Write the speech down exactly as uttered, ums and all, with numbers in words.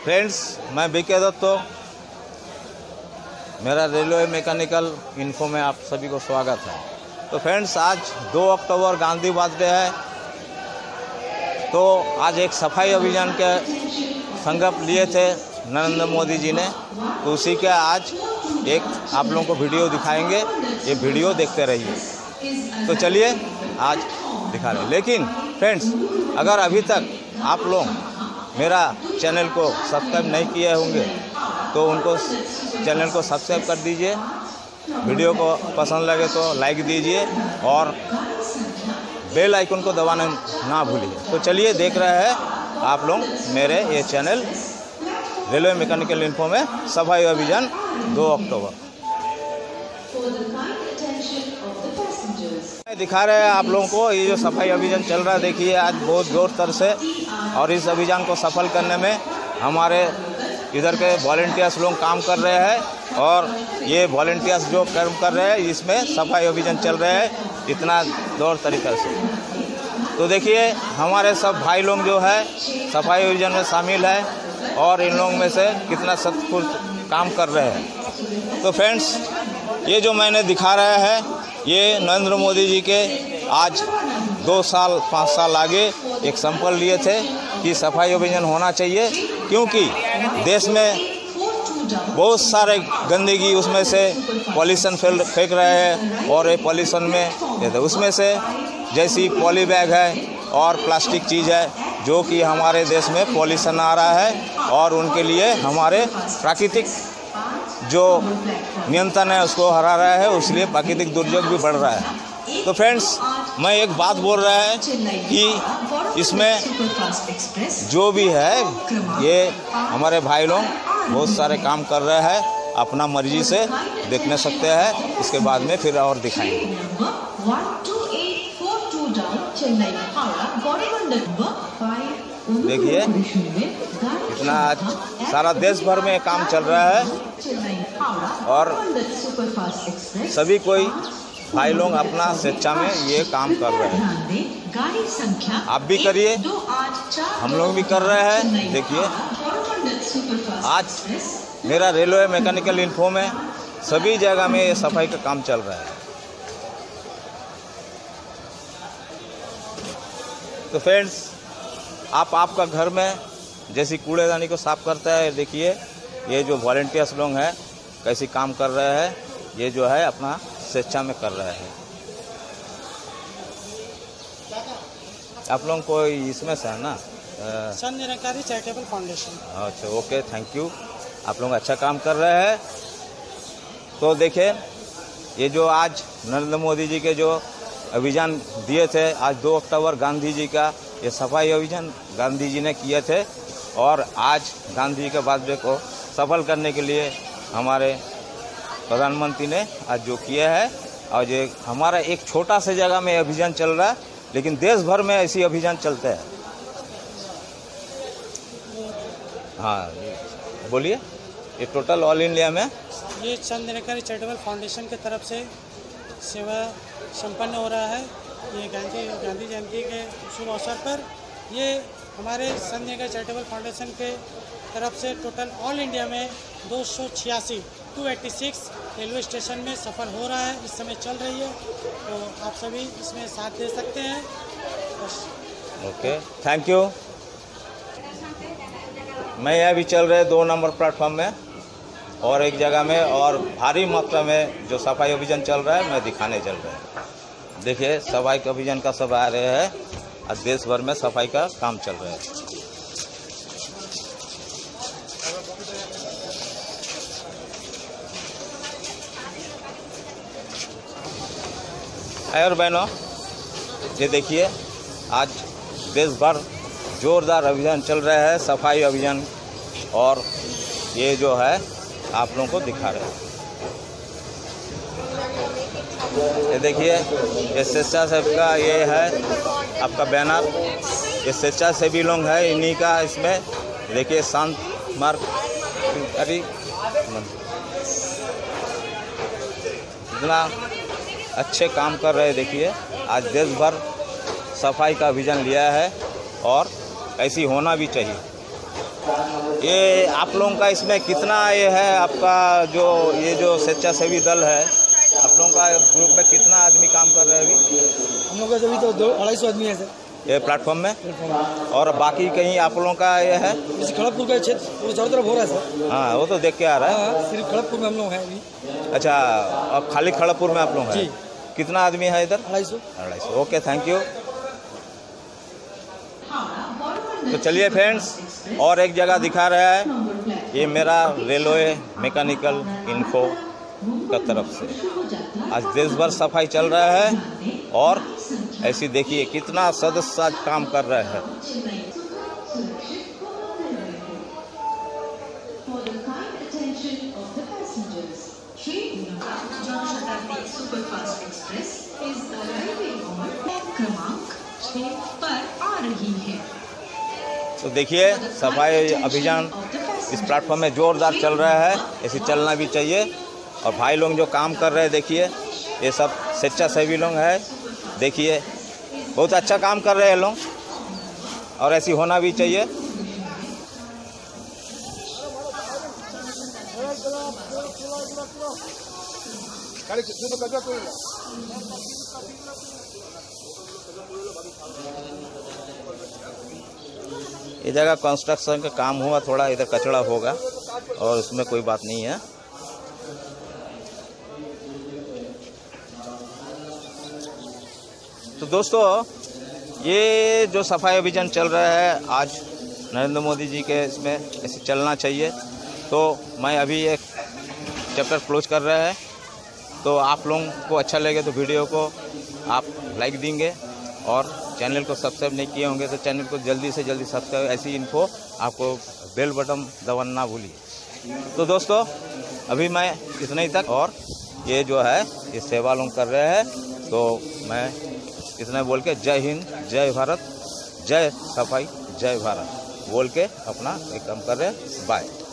Friends, मैं BK दत्तो, मेरा railway mechanical info में आप सभी को स्वागत है। तो फ्रेंड्स, आज दो अक्टूबर गांधी बर्थडे है, तो आज एक सफाई अभियान के संकल्प लिए थे नरेंद्र मोदी जी ने, तो उसी के आज एक आप लोगों को वीडियो दिखाएंगे। ये वीडियो देखते रहिए। तो चलिए आज दिखा रहे। लेकिन फ्रेंड्स, अगर अभी तक आप लोग मेरा चैनल को सब्सक्राइब नहीं किए होंगे तो उनको चैनल को सब्सक्राइब कर दीजिए। वीडियो को पसंद लगे तो लाइक दीजिए और बेल आइकन को दबाना ना भूलिए। तो चलिए देख रहे हैं आप लोग मेरे ये चैनल रेलवे मैकेनिकल इन्फो में सफाई अभियान दो अक्टूबर दिखा रहे हैं आप लोगों को। ये जो सफाई अभियान चल रहा है, देखिए आज बहुत जोर तर से, और इस अभियान को सफल करने में हमारे इधर के वॉलंटियर्स लोग काम कर रहे हैं। और ये वॉलंटियर्स जो काम कर रहे हैं, इसमें सफाई अभियान चल रहे हैं इतना जोर तरीके से। तो देखिए हमारे सब भाई लोग जो है सफाई अभियान में शामिल है और इन लोगों में से कितना सतपुरुष काम कर रहे हैं। तो फ्रेंड्स, ये जो मैंने दिखा रहा है, ये नरेंद्र मोदी जी के आज दो साल पाँच साल आगे एक संकल्प लिए थे कि सफाई अभियान होना चाहिए, क्योंकि देश में बहुत सारे गंदगी उसमें से पॉल्यूशन फैल फेंक रहे हैं। और ये पॉल्यूशन में उसमें से जैसी पॉली बैग है और प्लास्टिक चीज़ है जो कि हमारे देश में पॉल्यूशन आ रहा है, और उनके लिए हमारे प्राकृतिक जो नियंत्रण है उसको हरा रहा है, इसलिए प्राकृतिक दुर्योग भी बढ़ रहा है। तो फ्रेंड्स, मैं एक बात बोल रहा है कि इसमें जो भी है ये हमारे भाई लोग बहुत सारे काम कर रहे हैं, अपना मर्जी से देखने सकते हैं। इसके बाद में फिर और दिखाएंगे। देखिए इतना सारा देश भर में काम चल रहा है और सभी कोई भाई लोग अपना स्वेच्छा में ये काम कर रहे हैं। आप भी करिए, हम लोग भी कर रहे हैं। देखिए आज मेरा रेलवे मैकेनिकल इन्फो में सभी जगह में ये सफाई का काम चल रहा है। तो फ्रेंड्स, आप आपका घर में जैसी कूड़ेदानी को साफ करता है, देखिए ये जो वॉलंटियर्स लोग हैं कैसे काम कर रहे हैं। ये जो है अपना स्वेच्छा में कर रहे हैं। आप लोग को इसमें से है ना, सन निरंकारी चैरिटेबल फाउंडेशन। अच्छा, ओके, थैंक यू। आप लोग अच्छा काम कर रहे हैं। तो देखिए ये जो आज नरेंद्र मोदी जी के जो अभियान दिए थे, आज दो अक्टूबर गांधी जी का ये सफाई अभियान गांधी जी ने किए थे, और आज गांधी जी के बर्थडे को सफल करने के लिए हमारे प्रधानमंत्री ने आज जो किया है, और ये हमारा एक छोटा सा जगह में अभियान चल रहा है, लेकिन देश भर में ऐसी अभियान चलते हैं। हाँ बोलिए। ये टोटल ऑल इंडिया में ये सन निरंकारी चैरिटेबल फाउंडेशन की तरफ से सेवा संपन्न हो रहा है। ये गांधी गांधी जयंती के शुभ अवसर पर ये हमारे सन निरंकारी चैरिटेबल फाउंडेशन के तरफ से टोटल ऑल इंडिया में दो सौ छियासी two eighty six railway station में सफ़र हो रहा है, इस समय चल रही है। तो आप सभी इसमें साथ दे सकते हैं। बस ओके, थैंक यू। मैं यह भी चल रहे दो नंबर प्लेटफॉर्म में और एक जगह में, और भारी मात्रा में जो सफाई अभियान चल रहा है मैं दिखाने चल रहा है। देखिए सफाई के अभियान का सब आ रहे हैं, और देश भर में सफाई का काम चल रहा है। और बहनों, ये देखिए आज देश भर जोरदार अभियान चल रहा है सफाई अभियान, और ये जो है आप लोगों को दिखा रहे हैं। ये देखिए ये स्वेच्छासेवी का ये है आपका बैनर, ये स्वेच्छासेवी लोग हैं, इन्हीं का इसमें देखिए शांत मार्ग अरे इतना अच्छे काम कर रहे हैं। देखिए आज देश भर सफाई का अभियान लिया है और ऐसी होना भी चाहिए। ये आप लोगों का इसमें कितना ये है आपका जो ये जो स्वेच्छासेवी दल है, आप लोगों का ग्रुप में कितना आदमी काम कर रहे हैं अभी? हम लोग का अभी तो दो अढ़ाई सौ आदमी है सर ये प्लेटफॉर्म में, और बाकी कहीं आप लोगों का ये है? जैसे खड़गपुर का क्षेत्र वो चारों तरफ हो रहा है सर। हाँ, वो तो देख के आ रहा है। हाँ, सिर्फ खड़गपुर में हम लोग हैं अभी। अच्छा, अब खाली खड़गपुर में आप लोग हैं? कितना आदमी है इधर? अढ़ाई सौ। अढ़ाई सौ। Okay, thank you. तो चलिए फ्रेंड्स, और एक जगह दिखा रहा है, ये मेरा रेलवे मैकेनिकल इन्फो का तरफ से आज देश भर सफाई चल रहा है, और ऐसी देखिए कितना सदस्य आज काम कर रहे हैं। तो देखिए सफाई अभियान इस प्लेटफॉर्म में जोरदार चल रहा है, ऐसे चलना भी चाहिए। और भाई लोग जो काम कर रहे हैं देखिए, ये सब स्वेच्छासेवी लोग हैं, देखिए बहुत अच्छा काम कर रहे हैं लोग, और ऐसी होना भी चाहिए। ये जगह कंस्ट्रक्शन का काम हुआ, थोड़ा इधर कचरा होगा और उसमें कोई बात नहीं है। तो दोस्तों, ये जो सफाई अभियान चल रहा है आज नरेंद्र मोदी जी के इसमें ऐसे चलना चाहिए। तो मैं अभी एक चैप्टर क्लोज कर रहा है, तो आप लोगों को अच्छा लगे तो वीडियो को आप लाइक देंगे, और चैनल को सब्सक्राइब नहीं किए होंगे तो चैनल को जल्दी से जल्दी सब्सक्राइब, ऐसी इन्फो आपको बेल बटन दबाना ना भूलिए। तो दोस्तों, अभी मैं इतना ही तक, और ये जो है ये सेवा लोग कर रहे हैं, तो मैं इतना बोल के जय हिंद, जय भारत, जय सफाई, जय भारत बोल के अपना एक काम कर रहे हैं। बाय।